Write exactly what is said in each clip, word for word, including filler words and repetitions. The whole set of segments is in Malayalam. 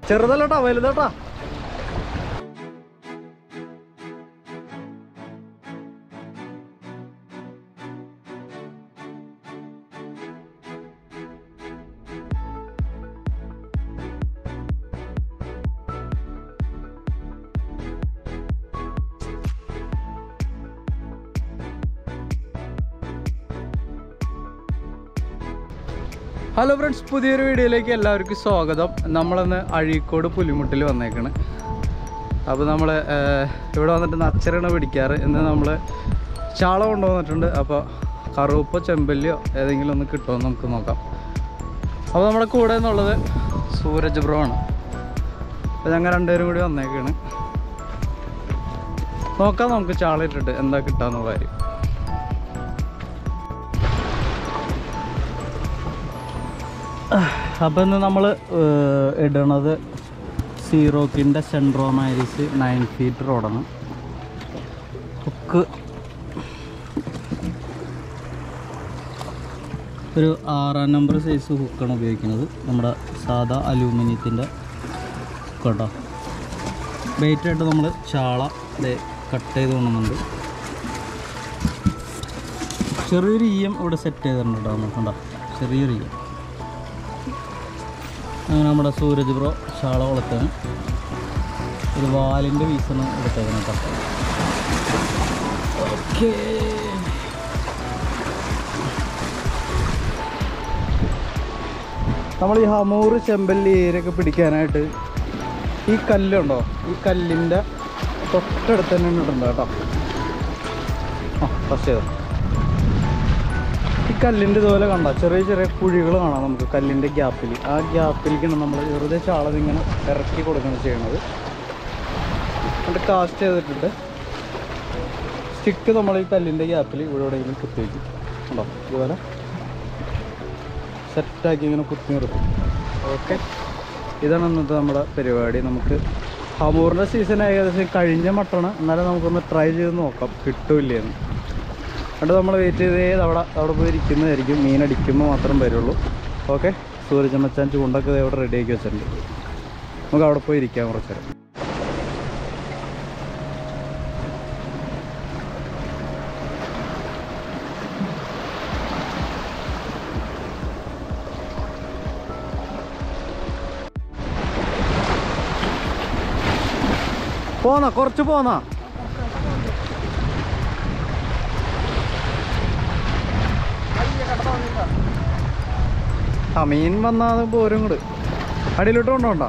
ചെറുതല്ലേട്ടാ വലുതേട്ടാ. ഹലോ ഫ്രണ്ട്സ്, പുതിയൊരു വീഡിയോയിലേക്ക് എല്ലാവർക്കും സ്വാഗതം. നമ്മളിന്ന് അഴീക്കോട് പുലിമുട്ടിൽ വന്നേക്കാണ്. അപ്പോൾ നമ്മൾ ഇവിടെ വന്നിട്ട് നച്ചരാണ് പിടിക്കാറ്. ഇന്ന് നമ്മൾ ചാള കൊണ്ടുവന്നിട്ടുണ്ട്. അപ്പോൾ കറുപ്പോ ചെമ്പല്ലിയോ ഏതെങ്കിലും ഒന്ന് കിട്ടുമെന്ന് നമുക്ക് നോക്കാം. അപ്പോൾ നമ്മുടെ കൂടെ എന്നുള്ളത് സൂരജ് ബ്രോ ആണ്. അപ്പോൾ ഞങ്ങൾ രണ്ടുപേരും കൂടി വന്നേക്കാണ്. നോക്കാം നമുക്ക് ചാള ഇട്ടിട്ട് എന്താ കിട്ടാന്നുള്ള കാര്യം. അപ്പോൾ ഇന്ന് നമ്മൾ ഇടണത് സീറോക്കിൻ്റെ സെൻട്രോമാരിസ് നയൻ ഫീറ്റ് റോഡാണ്. ഹുക്ക് ഒരു ആറാം നമ്പർ സൈസ് ഹുക്കാണ് ഉപയോഗിക്കുന്നത്. നമ്മുടെ സാധാ അലൂമിനിയത്തിൻ്റെ കേട്ടോ. ബെയ്റ്റായിട്ട് നമ്മൾ ചാള കട്ട് ചെയ്ത് കൊണ്ടുവന്നുണ്ട്. ചെറിയൊരു ഈയം ഇവിടെ സെറ്റ് ചെയ്തിട്ടുണ്ട് കേട്ടോ. നമുക്കുണ്ടോ ചെറിയൊരു ഈയം. അങ്ങനെ നമ്മുടെ സൂരജ് ബ്രോ ചാള വളർത്താൻ ഒരു വാലിൻ്റെ പീസാണ് എടുത്തേക്കണം കേട്ടോ. ഓക്കെ, നമ്മൾ ഈ ഹമൂർ ചെമ്പല്ലി ഏരിയൊക്കെ പിടിക്കാനായിട്ട് ഈ കല്ലുണ്ടോ, ഈ കല്ലിൻ്റെ തൊട്ടടുത്ത് തന്നെ ഇട്ടുണ്ട് കേട്ടോ. ആ ഫസ്റ്റ് ചെയ്തോ. ഈ കല്ലിൻ്റെ ഇതുപോലെ കണ്ട ചെറിയ ചെറിയ കുഴികൾ കാണാം നമുക്ക് കല്ലിൻ്റെ ഗ്യാപ്പിൽ. ആ ഗ്യാപ്പിലേക്കാണ് നമ്മൾ വെറുതെ ചാള ഇങ്ങനെ ഇറക്കി കൊടുക്കുന്നത് ചെയ്യണത്. എന്നിട്ട് കാസ്റ്റ് ചെയ്തിട്ടുണ്ട് സ്റ്റിക്ക് നമ്മൾ ഈ കല്ലിൻ്റെ ഗ്യാപ്പിൽ ഇവിടെ എവിടെയെങ്കിലും കുത്തി വയ്ക്കും. ഉണ്ടോ ഇതുപോലെ സെറ്റാക്കി ഇങ്ങനെ കുത്തി നിർത്തും. ഓക്കെ, ഇതാണ് ഇന്നത്തെ നമ്മുടെ പരിപാടി. നമുക്ക് ഹമൂറിൻ്റെ സീസൺ ഏകദേശം കഴിഞ്ഞ മട്ടാണ്. എന്നാലും നമുക്കൊന്ന് ട്രൈ ചെയ്ത് നോക്കാം കിട്ടൂല്ലേന്ന്. എന്നിട്ട് നമ്മൾ വെയിറ്റ് ചെയ്ത് അവിടെ അവിടെ പോയി ഇരിക്കുന്നതായിരിക്കും. മീൻ അടിക്കുമ്പോൾ മാത്രം വരുള്ളൂ. ഓക്കെ, സൂരജ് മച്ചാൻ ചൂണ്ടൊക്കെ അവിടെ റെഡി ആക്കി വെച്ചിട്ടുണ്ട്. നമുക്ക് അവിടെ പോയി ഇരിക്കാം കുറച്ച് നേരം. പോന്നാ കുറച്ച് പോന്നാ. ആ മീൻ വന്നാൽ പോരും കൂടെ അടിയിലോട്ട് കൊണ്ടോണ്ട.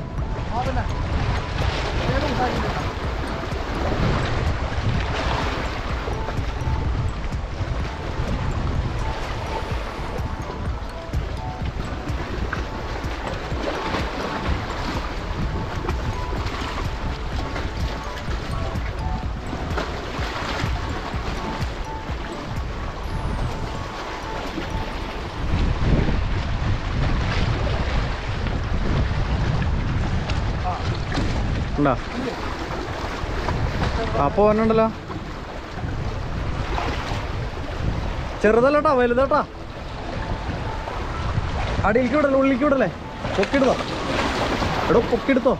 ആ പോവാനുണ്ടല്ലോ. ചെറുതല്ലേട്ടാ വലുതേട്ടാ. അടിയിലേക്ക് വിടല്ലേ ഉള്ളിലേക്ക് വിടല്ലേ. പൊക്കിടുത്തോ എടോ പൊക്കിടുത്തോ.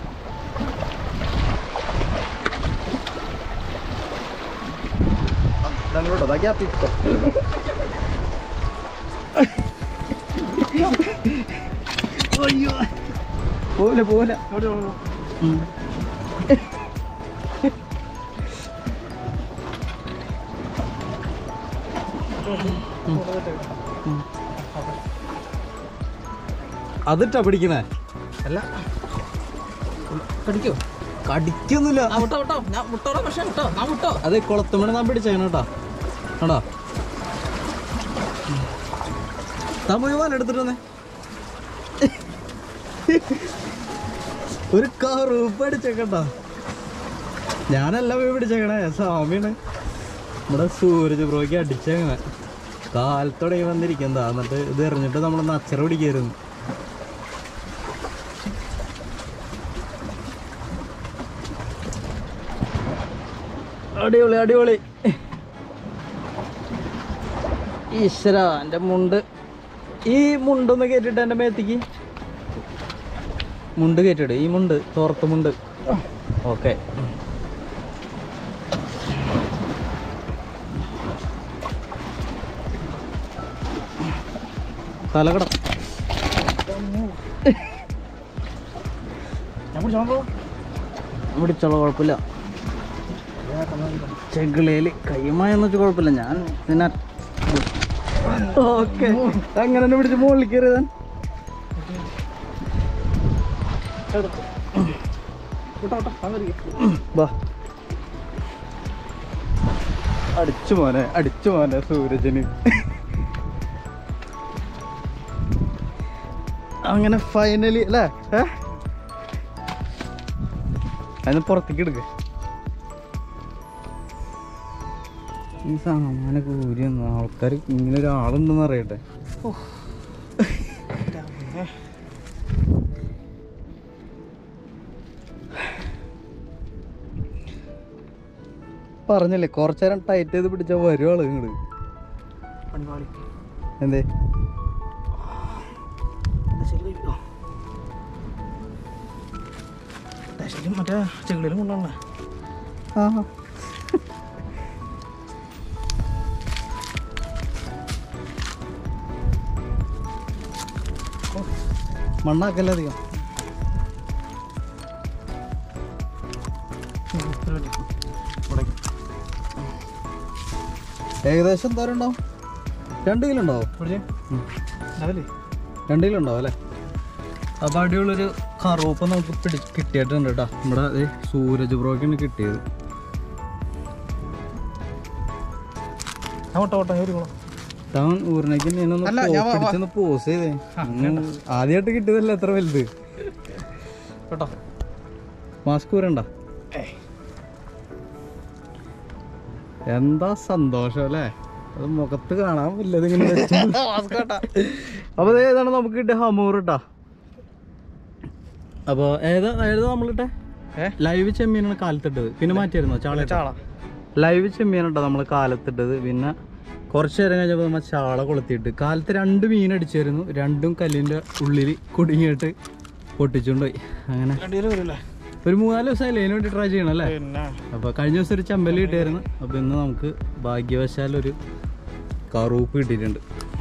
ഞങ്ങളോട്ടോ ഗ്യാപ്പിട്ടോ. അയ്യോ പോലെ പോലെ അതിട്ടാ പിടിക്കണേ. അല്ല കടിക്കോ? കടിക്കൊന്നുമില്ല. അതെ കുളത്തുമണി ഞാൻ പിടിച്ചേക്കണം കേട്ടോ. ആണോ താൻ പോയി വാല എടുത്തിട്ട് വന്നേ. ഒരു കറുപ്പ് അടിച്ചേക്കട്ടോ. ഞാനല്ല പോയി പിടിച്ചേക്കണേ, സ്വാമിയാണ്. നമ്മുടെ സൂരജ് ബ്രോയ്ക്ക് അടിച്ചേക്കണേ. കാലത്തോടെ വന്നിരിക്കുന്നതാ. എന്നിട്ട് ഇത് എറിഞ്ഞിട്ട് നമ്മൾ നച്ചറ പിടിക്കായിരുന്നു. അടിപൊളി അടിപൊളി. ഈശ്വര എൻ്റെ മുണ്ട്, ഈ മുണ്ടൊന്ന് കയറ്റിട്ട് എൻ്റെ മേത്തേക്ക് മുണ്ട് കയറ്റിട്. ഈ മുണ്ട് തോർത്ത് മുണ്ട്. ഓക്കെ. തലകട പിടിച്ചോളൂ, കുഴപ്പമില്ല. ചെകിളയിൽ കൈമായെന്ന് വെച്ചാൽ കുഴപ്പമില്ല. ഞാൻ പിന്നെ ഓക്കെ അങ്ങനെ തന്നെ പിടിച്ച് മുകളിൽ കയറിയതാൻ. അടിച്ചു മോനെ, അടിച്ചു മോനെ സൂരജിന്. അങ്ങനെ ഫൈനലി അല്ലേ അതിന് പുറത്തേക്ക് എടുക്ക. ഈ സാമാനൊക്കെ ഊരി ആൾക്കാർ ഇങ്ങനെ ഒരാളുണ്ടെന്ന് അറിയട്ടെ. പറഞ്ഞില്ലേ കുറച്ചു നേരം ടൈറ്റ് ചെയ്ത് പിടിച്ചാൽ വരുവാള് ഇങ്ങോട്ട്. എന്തേ മറ്റേ ചെകിളിലും കൊണ്ടുവന്നേ. ആ മണ്ണാക്കല്ലേ അധികം. ഏകദേശം എന്തോരം ഉണ്ടാവും? രണ്ട് കിലോ ഉണ്ടാവും. രണ്ട് കിലോ ഉണ്ടാവും അല്ലേ? അപ്പോൾ അടിയുള്ളൊരു കറുപ്പ് നമുക്ക് പിടി കിട്ടിയിട്ടുണ്ട് കേട്ടോ. നമ്മുടെ അത് സൂരജ് ബ്രോക്കാണ് കിട്ടിയത്. താൻ ഊരിനേക്ക് പിടിച്ചൊന്ന് പോസ് ചെയ്തേ. ആദ്യമായിട്ട് കിട്ടിയതല്ല എത്ര വലുത് കേട്ടോ. മാസ്ക് ഊരണ്ട. എന്താ സന്തോഷം അല്ലേ? അത് മുഖത്ത് കാണാൻ പറ്റില്ല ഇങ്ങനെ. അപ്പോൾ ഏതാണ് നമുക്ക് കിട്ടിയ ഹമൂർ കേട്ടോ. അപ്പോൾ ഏതാ ഏതാ നമ്മളിട്ടെ ലൈവ് ചെമ്മീനാണ് കാലത്തിട്ടത്. പിന്നെ മാറ്റിയായിരുന്നോ ചാള? ചാള ലൈവ് ചെമ്മീനാട്ടോ നമ്മൾ കാലത്തിട്ടത്. പിന്നെ കുറച്ച് നേരം കഴിഞ്ഞപ്പോൾ നമ്മൾ ചാള കൊളുത്തിയിട്ട് കാലത്ത് രണ്ട് മീൻ അടിച്ചായിരുന്നു. രണ്ടും കല്ലിൻ്റെ ഉള്ളിൽ കുടുങ്ങിയിട്ട് പൊട്ടിച്ചുകൊണ്ടുപോയി. അങ്ങനെ ഒരു മൂന്നാല് ദിവസമായി അതിന് വേണ്ടി ട്രൈ ചെയ്യണം അല്ലേ? അപ്പോൾ കഴിഞ്ഞ ദിവസം ഒരു ചെമ്പല്ലി കിട്ടിയായിരുന്നു. അപ്പോൾ ഇന്ന് നമുക്ക് ഭാഗ്യവശാൽ ഒരു കറൂപ്പ് കിട്ടിയിട്ടുണ്ട്.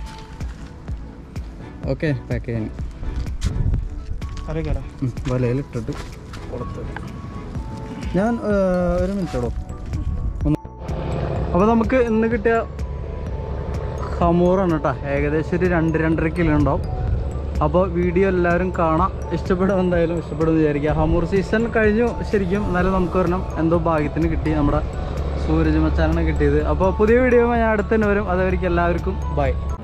ഓക്കെ പാക്ക് ചെയ്യാൻ വലയിലിട്ടിട്ട് കൊടുത്തു ഞാൻ ഒരു മിനിറ്റോടോ. അപ്പോൾ നമുക്ക് ഇന്ന് കിട്ടിയ ഹമൂറാണ് കേട്ടോ. ഏകദേശം ഒരു രണ്ട് രണ്ടര കിലോ ഉണ്ടാവും. അപ്പോൾ വീഡിയോ എല്ലാവരും കാണാം. ഇഷ്ടപ്പെടും, എന്തായാലും ഇഷ്ടപ്പെടുമെന്ന് വിചാരിക്കുക. ഹമൂർ സീസൺ കഴിഞ്ഞു ശരിക്കും. എന്നാലും നമുക്ക് ഒരെണ്ണം എന്തോ ഭാഗ്യത്തിന് കിട്ടി. നമ്മുടെ സൂരജ് മച്ചാനാണ് കിട്ടിയത്. അപ്പോൾ പുതിയ വീഡിയോ ഞാൻ അടുത്ത് തന്നെ വരും. അതുവരെയ്ക്ക് എല്ലാവർക്കും ബൈ.